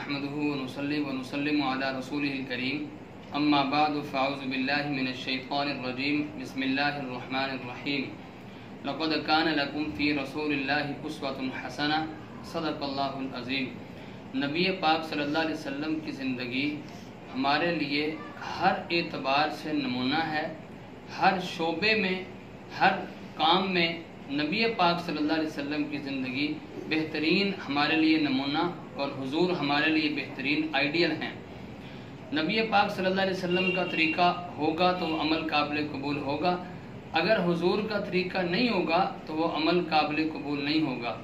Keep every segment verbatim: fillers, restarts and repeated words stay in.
نحمده ونصلي ونسلم على رسوله الكريم اما بعد فاعوذ بالله من الشيطان الرجيم بسم الله الرحمن الرحيم لقد كان لكم في رسول الله اسوة حسنة صدق اللہ العظیم۔ نبی پاک صلی اللہ علیہ وسلم کی زندگی ہمارے لیے ہر اعتبار سے نمونہ ہے۔ ہر شعبے میں، ہر کام میں نبی پاک صلی اللہ علیہ وسلم کی زندگی بہترین ہمارے لیے نمونہ اور حضور ہمارے لیے بہترین آئیڈیل ہیں۔ نبی پاک صلی اللہ علیہ وسلم کا طریقہ ہوگا تو وہ عمل قابل قبول ہوگا، اگر حضور کا طریقہ نہیں ہوگا تو وہ عمل قابل قبول نہیں ہوگا۔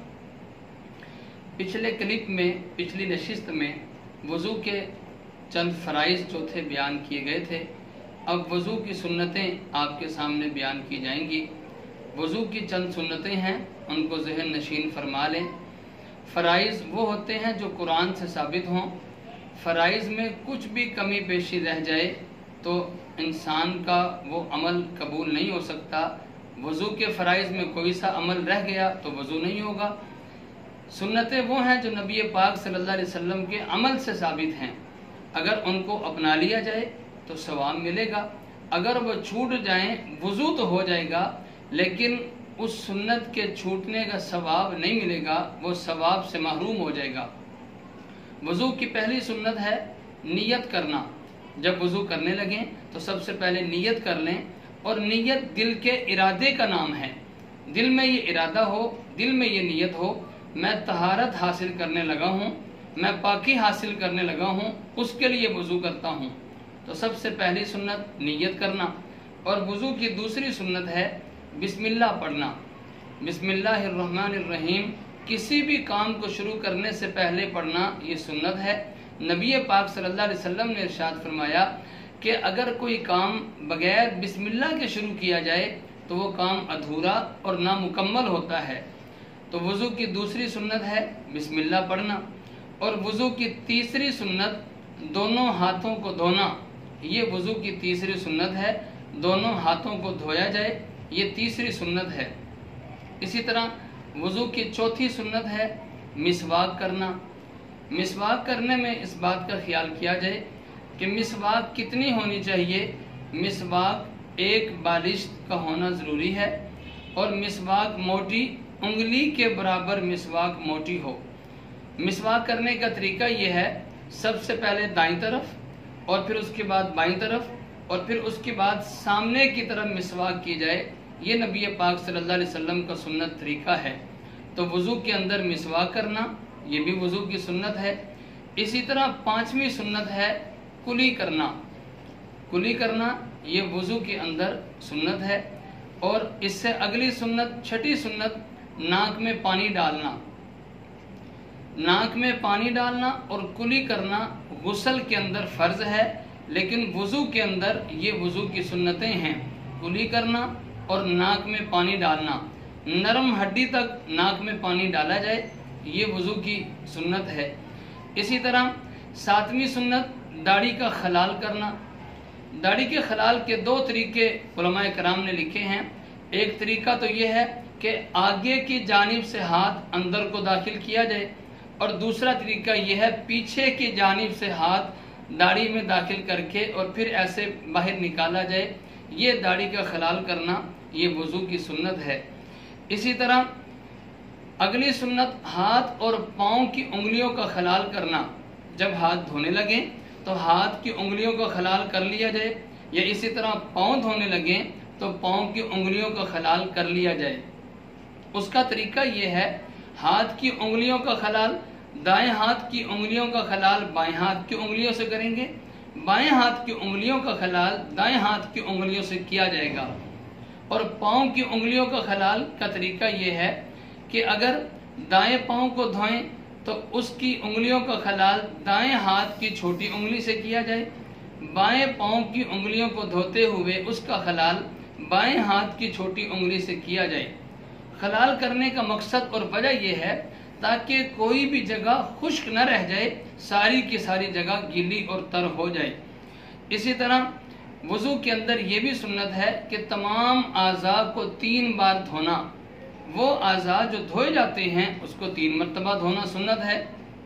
پچھلے کلپ میں، پچھلی نشست میں وضو کے چند فرائض جو تھے بیان کیے گئے تھے۔ اب وضو کی سنتیں آپ کے سامنے بیان کی جائیں گی۔ وضو کی چند سنتیں ہیں، ان کو ذہن نشین فرما لیں۔ فرائض وہ ہوتے ہیں جو قرآن سے ثابت ہوں۔ فرائض میں کچھ بھی کمی بیشی رہ جائے تو انسان کا وہ عمل قبول نہیں ہو سکتا۔ وضو کے فرائض میں کوئی سا عمل رہ گیا تو وضو نہیں ہوگا۔ سنتیں وہ ہیں جو نبی پاک صلی اللہ علیہ وسلم کے عمل سے ثابت ہیں، اگر ان کو اپنا لیا جائے تو ثواب ملے گا، اگر وہ چھوٹ جائیں وضو تو ہو جائے گا لیکن اس سنت کے چھوٹنے کا ثواب نہیں ملے گا، وہ ثواب سے محروم ہو جائے گا۔ وضو کی پہلی سنت ہے نیت کرنا۔ جب وضو کرنے لگیں تو سب سے پہلے نیت کر لیں، اور نیت دل کے ارادے کا نام ہے۔ دل میں یہ ارادہ ہو، دل میں یہ نیت ہو، میں طہارت حاصل کرنے لگا ہوں، میں پاکی حاصل کرنے لگا ہوں، اس کے لیے وضو کرتا ہوں۔ تو سب سے پہلی سنت نیت کرنا۔ اور وضو کی دوسری سنت ہے بسم اللہ پڑھنا۔ بسم اللہ الرحمن الرحیم کسی بھی کام کو شروع کرنے سے پہلے پڑھنا یہ سنت ہے۔ نبی پاک صلی اللہ علیہ وسلم نے ارشاد فرمایا کہ اگر کوئی کام بغیر بسم اللہ کے شروع کیا جائے تو وہ کام ادھورا اور نامکمل ہوتا ہے۔ تو وضو کی دوسری سنت ہے بسم اللہ پڑھنا۔ اور وضو کی تیسری سنت دونوں ہاتھوں کو دھونا۔ یہ وضو کی تیسری سنت ہے، دونوں ہاتھوں کو دھویا جائے، یہ تیسری سنت ہے۔ اسی طرح وضو کی چوتھی سنت ہے مسواک کرنا۔ مسواک کرنے میں اس بات کا خیال کیا جائے کہ مسواک کتنی ہونی چاہیے۔ مسواک ایک بالشت کا ہونا ضروری ہے، اور مسواک موٹی انگلی کے برابر مسواک موٹی ہو۔ مسواک کرنے کا طریقہ یہ ہے، سب سے پہلے دائیں طرف اور پھر اس کے بعد بائیں طرف اور پھر اس کے بعد سامنے کی طرف مسواک کی جائے۔ یہ نبی پاک صلی اللہ علیہ وسلم کا سنت طریقہ ہے۔ تو وضو کے اندر مسواک کرنا یہ بھی وضو کی سنت ہے۔ اسی طرح پانچویں سنت ہے کلی کرنا۔ کلی کرنا یہ وضو کے اندر سنت ہے۔ اور اس سے اگلی سنت، چھٹی سنت، ناک میں پانی ڈالنا۔ ناک میں پانی ڈالنا اور کلی کرنا غسل کے اندر فرض ہے، لیکن وضو کے اندر یہ وضو کی سنتیں ہیں۔ کلی کرنا اور ناک میں پانی ڈالنا، نرم ہڈی تک ناک میں پانی ڈالا جائے، یہ وضو کی سنت ہے۔ اسی طرح ساتویں سنت داڑھی کا خلال کرنا۔ داڑھی کے خلال کے دو طریقے علماء کرام نے لکھے ہیں۔ ایک طریقہ تو یہ ہے کہ آگے کی جانب سے ہاتھ اندر کو داخل کیا جائے، اور دوسرا طریقہ یہ ہے پیچھے کی جانب سے ہاتھ داڑھی میں داخل کر کے اور پھر ایسے باہر نکالا جائے۔ یہ داڑھی کا خلال کرنا یہ وضو کی سنت ہے۔ اسی طرح اگلی سنت ہاتھ اور پاؤں کی انگلیوں کا خلال کرنا۔ جب ہاتھ دھونے لگیں تو ہاتھ کی انگلیوں کا خلال کر لیا جائے، یا اسی طرح پاؤں دھونے لگیں تو پاؤں کی انگلیوں کا خلال کر لیا جائے۔ اس کا طریقہ یہ ہے، ہاتھ کی انگلیوں کا خلال دائیں ہاتھ کی انگلیوں کا خلال بائیں ہاتھ کی انگلیوں سے کریں گے، بائیں ہاتھ کی انگلیوں کا خلال دائیں ہاتھ کی انگلیوں سے کیا جائے گا۔ اور پاؤں کی انگلیوں کا خلال کا طریقہ یہ ہے کہ اگر دائیں پاؤں کو دھوئیں تو اس کی انگلیوں کا خلال دائیں ہاتھ کی چھوٹی انگلی سے کیا جائے، بائیں پاؤں کی انگلیوں کو دھوتے ہوئے اس کا خلال بائیں ہاتھ کی چھوٹی انگلی سے کیا جائے۔ خلال کرنے کا مقصد اور وجہ یہ ہے تاکہ کوئی بھی جگہ خشک نہ رہ جائے، ساری کی ساری جگہ گیلی اور تر ہو جائے۔ اسی طرح وضو کے اندر یہ بھی سنت ہے کہ تمام اعضاء کو تین بار دھونا۔ وہ اعضاء جو دھوئے جاتے ہیں اس کو تین مرتبہ دھونا سنت ہے۔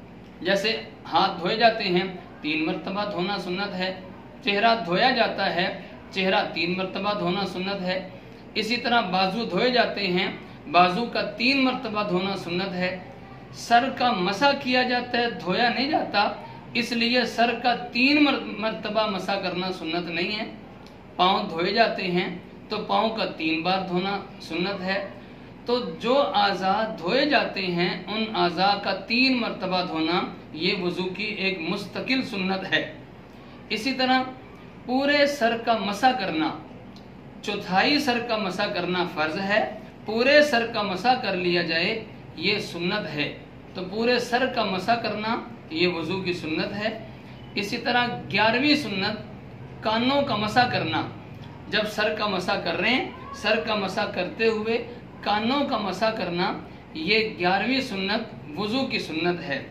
جیسے ہاتھ دھوئے جاتے ہیں تین مرتبہ دھونا سنت ہے، چہرہ دھویا جاتا ہے چہرہ تین مرتبہ دھونا سنت ہے، اسی طرح بازو دھوئے جاتے ہیں بازو کا تین مرتبہ دھونا سنت ہے، سر کا مسح کیا جاتا ہے دھویا نہیں جاتا، اس لیے سر کا تین مرتبہ مسح کرنا سنت نہیں ہے، پاؤں دھوئے جاتے ہیں تو پاؤں کا تین بار دھونا سنت ہے، تو جو اعضاء دھوئے جاتے ہیں ان اعضاء کا تین مرتبہ دھونا یہ وضو کی ایک مستقل سنت ہے۔ اسی طرح پورے سر کا مسح کرنا، چوتھائی سر کا مسح کرنا فرض ہے، پورے سر کا مسح کر لیا جائے یہ سنت ہے، تو پورے سر کا مسح کرنا یہ وضو کی سنت ہے۔ اسی طرح گیارہویں سنت کانوں کا مسح کرنا، جب سر کا مسح کر رہے ہیں سر کا مسح کرتے ہوئے کانوں کا مسح کرنا یہ گیارہویں سنت وضو کی سنت ہے۔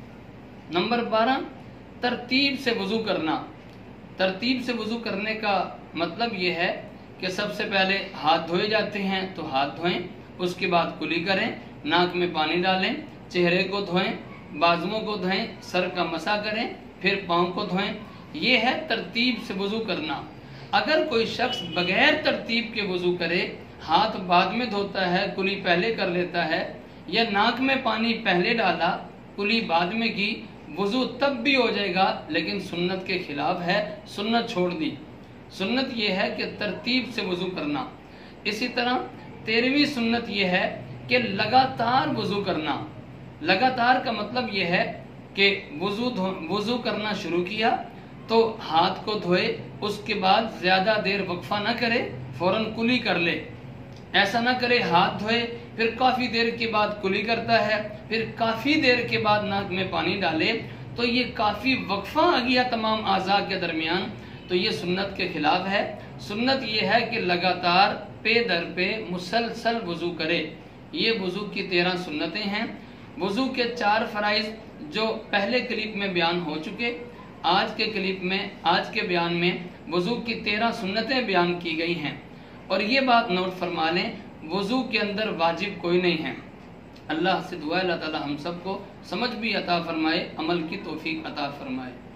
نمبر بارہ، ترتیب سے وضو کرنا۔ ترتیب سے وضو کرنے کا مطلب یہ ہے کہ سب سے پہلے ہاتھ دھوئے جاتے ہیں تو ہاتھ دھوئیں، اس کے بعد کلی کریں، ناک میں پانی ڈالیں، چہرے کو دھوئیں، بازوؤں کو دھوئیں، سر کا مسح کریں، پھر پاؤں کو دھوئیں، یہ ہے ترتیب سے وضو کرنا۔ اگر کوئی شخص بغیر ترتیب کے وضو کرے، ہاتھ بعد میں دھوتا ہے کلی پہلے کر لیتا ہے، یا ناک میں پانی پہلے ڈالا کلی بعد میں کی، وضو تب بھی ہو جائے گا لیکن سنت کے خلاف ہے، سنت چھوڑ دی۔ سنت یہ ہے کہ ترتیب سے وضو کرنا۔ اسی طرح تیرہویں سنت یہ ہے کہ لگاتار وضو کرنا۔ لگاتار کا مطلب یہ ہے کہ وضو وضو کرنا شروع کیا تو ہاتھ کو دھوئے، اس کے بعد زیادہ دیر وقفہ نہ کرے، فوراً کلی کر لے۔ ایسا نہ کرے ہاتھ دھوئے پھر کافی دیر کے بعد کلی کرتا ہے، پھر کافی دیر کے بعد ناک میں پانی ڈالے، تو یہ کافی وقفہ آ گیا تمام اعضاء کے درمیان، تو یہ سنت کے خلاف ہے۔ سنت یہ ہے کہ لگاتار پے در پہ مسلسل وضو کرے۔ یہ وضو کی تیرہ سنتیں ہیں۔ وضو کے چار فرائض جو پہلے کلپ میں بیان ہو چکے، آج کے کلپ میں آج کے بیان میں وضو کی تیرہ سنتیں بیان کی گئی ہیں، اور یہ بات نوٹ فرما لیں وضو کے اندر واجب کوئی نہیں ہے۔ اللہ سے دعا ہے اللہ تعالی ہم سب کو سمجھ بھی عطا فرمائے، عمل کی توفیق عطا فرمائے۔